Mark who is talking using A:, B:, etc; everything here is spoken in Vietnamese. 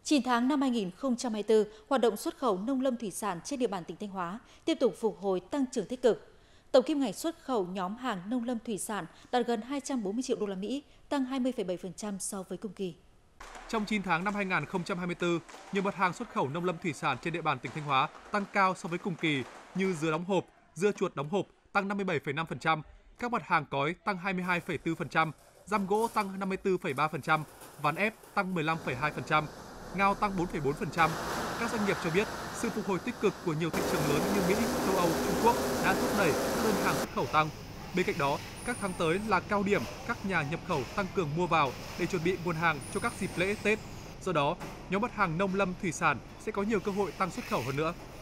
A: 9 tháng năm 2024, hoạt động xuất khẩu nông lâm thủy sản trên địa bàn tỉnh Thanh Hóa tiếp tục phục hồi tăng trưởng tích cực. Tổng kim ngạch xuất khẩu nhóm hàng nông lâm thủy sản đạt gần 240 triệu đô la Mỹ, tăng 20,7% so với cùng kỳ.
B: Trong 9 tháng năm 2024, nhiều mặt hàng xuất khẩu nông lâm thủy sản trên địa bàn tỉnh Thanh Hóa tăng cao so với cùng kỳ như dưa đóng hộp, dưa chuột đóng hộp tăng 57,5%, các mặt hàng cói tăng 22,4%, răm gỗ tăng 54,3%, ván ép tăng 15,2%, ngao tăng 4,4%. Các doanh nghiệp cho biết, sự phục hồi tích cực của nhiều thị trường lớn như Mỹ, châu Âu, Trung Quốc đã thúc đẩy các đơn hàng xuất khẩu tăng. Bên cạnh đó, các tháng tới là cao điểm các nhà nhập khẩu tăng cường mua vào để chuẩn bị nguồn hàng cho các dịp lễ Tết. Do đó, nhóm mặt hàng nông lâm thủy sản sẽ có nhiều cơ hội tăng xuất khẩu hơn nữa.